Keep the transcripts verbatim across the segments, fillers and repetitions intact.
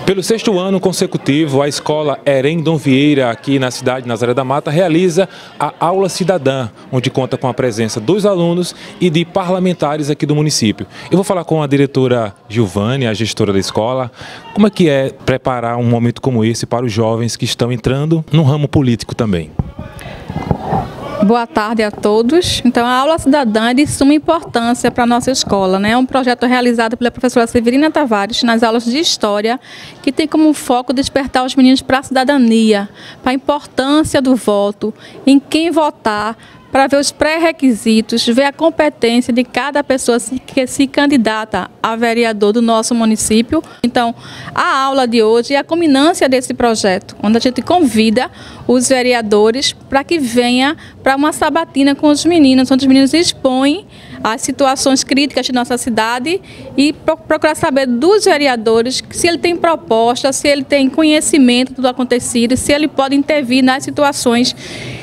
Pelo sexto ano consecutivo, a escola Herém Dom Vieira, aqui na cidade de Nazaré da Mata, realiza a Aula Cidadã, onde conta com a presença dos alunos e de parlamentares aqui do município. Eu vou falar com a diretora Gilvânia, a gestora da escola. Como é que é preparar um momento como esse para os jovens que estão entrando no ramo político também? Boa tarde a todos. Então, a Aula Cidadã é de suma importância para a nossa escola, né? É um projeto realizado pela professora Severina Tavares nas aulas de História, que tem como foco despertar os meninos para a cidadania, para a importância do voto, em quem votar, para ver os pré-requisitos, ver a competência de cada pessoa que se candidata a vereador do nosso município. Então, a aula de hoje é a culminância desse projeto, onde a gente convida os vereadores para que venha para uma sabatina com os meninos, onde os meninos expõem as situações críticas de nossa cidade e procurar saber dos vereadores se ele tem proposta, se ele tem conhecimento do acontecido, se ele pode intervir nas situações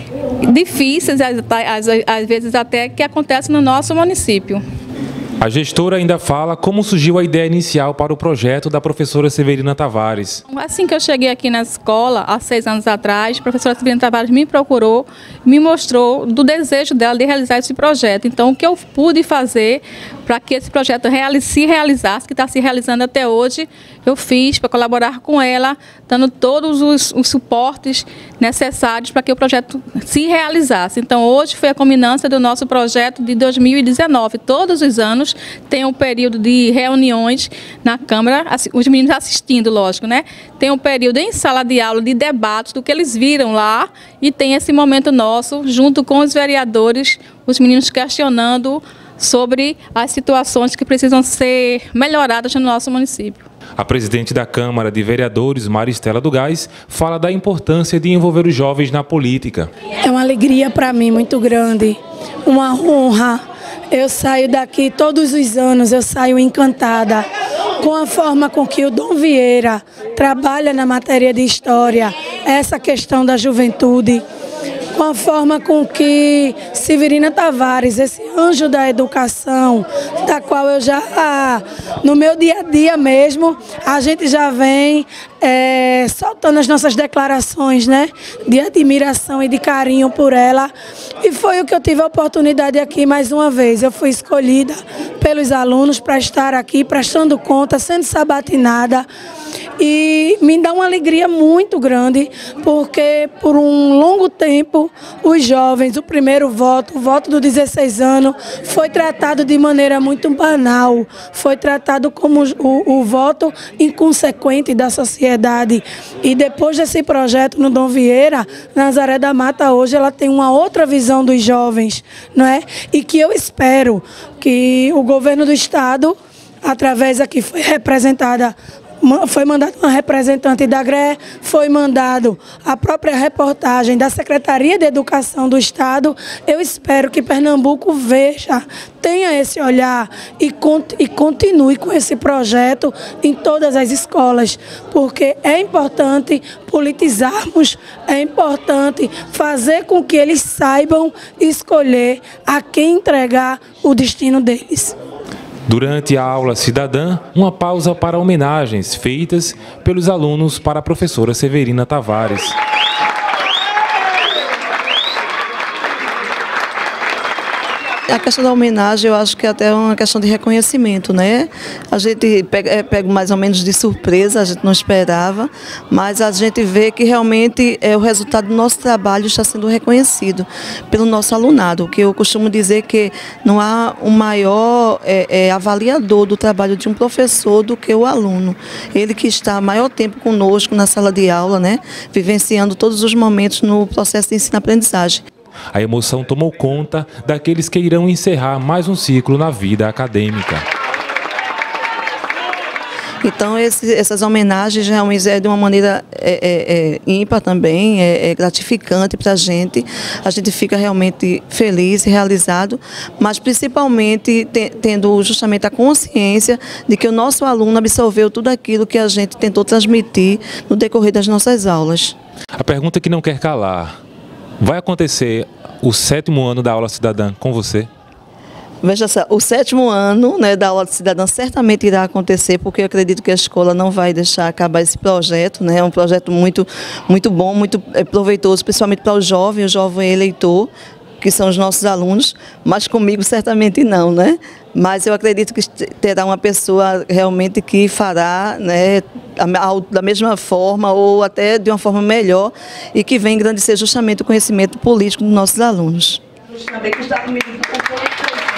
difíceis, às, às, às vezes até, que acontecem no nosso município. A gestora ainda fala como surgiu a ideia inicial para o projeto da professora Severina Tavares. Assim que eu cheguei aqui na escola, há seis anos atrás, a professora Severina Tavares me procurou, me mostrou do desejo dela de realizar esse projeto. Então, o que eu pude fazer para que esse projeto se realizasse, que está se realizando até hoje, eu fiz para colaborar com ela, dando todos os, os suportes necessários para que o projeto se realizasse. Então, hoje foi a culminância do nosso projeto de dois mil e dezenove. Todos os anos tem um período de reuniões na Câmara, os meninos assistindo, lógico, né? Tem um período em sala de aula de debates do que eles viram lá e tem esse momento nosso, junto com os vereadores, os meninos questionando sobre as situações que precisam ser melhoradas no nosso município. A presidente da Câmara de Vereadores, Maristela do Gás, fala da importância de envolver os jovens na política. É uma alegria para mim muito grande, uma honra. Eu saio daqui todos os anos, eu saio encantada com a forma com que o Dom Vieira trabalha na matéria de história, essa questão da juventude, com a forma com que Severina Tavares, esse anjo da educação, da qual eu já, no meu dia a dia mesmo, a gente já vem é, soltando as nossas declarações, né, de admiração e de carinho por ela. E foi o que eu tive a oportunidade aqui mais uma vez. Eu fui escolhida pelos alunos para estar aqui, prestando conta, sendo sabatinada. E me dá uma alegria muito grande, porque por um longo tempo os jovens, o primeiro voto, o voto dos dezesseis anos, foi tratado de maneira muito banal, foi tratado como o, o voto inconsequente da sociedade. E depois desse projeto no Dom Vieira, Nazaré da Mata hoje ela tem uma outra visão dos jovens, não é? E que eu espero que o governo do estado, através aqui foi representada, foi mandado uma representante da G R E, foi mandado a própria reportagem da Secretaria de Educação do Estado. Eu espero que Pernambuco veja, tenha esse olhar e, e continue com esse projeto em todas as escolas, porque é importante politizarmos, é importante fazer com que eles saibam escolher a quem entregar o destino deles. Durante a aula cidadã, uma pausa para homenagens feitas pelos alunos para a professora Severina Tavares. A questão da homenagem, eu acho que é até uma questão de reconhecimento, né? A gente pega, pega mais ou menos de surpresa, a gente não esperava, mas a gente vê que realmente é, o resultado do nosso trabalho está sendo reconhecido pelo nosso alunado, que eu costumo dizer que não há um maior é, é, avaliador do trabalho de um professor do que o aluno. Ele que está maior tempo conosco na sala de aula, né? Vivenciando todos os momentos no processo de ensino-aprendizagem. A emoção tomou conta daqueles que irão encerrar mais um ciclo na vida acadêmica. Então, esse, essas homenagens realmente é de uma maneira é, é, é, ímpar também, é, é gratificante para a gente. A gente fica realmente feliz e realizado, mas principalmente te, tendo justamente a consciência de que o nosso aluno absorveu tudo aquilo que a gente tentou transmitir no decorrer das nossas aulas. A pergunta que não quer calar: vai acontecer o sétimo ano da Aula Cidadã com você? Veja só, o sétimo ano, né, da aula de cidadã certamente irá acontecer, porque eu acredito que a escola não vai deixar acabar esse projeto, né? É um projeto muito, muito bom, muito proveitoso, principalmente para o jovem, o jovem eleitor, que são os nossos alunos, mas comigo certamente não, né? Mas eu acredito que terá uma pessoa realmente que fará, né, da mesma forma ou até de uma forma melhor e que vem engrandecer justamente o conhecimento político dos nossos alunos.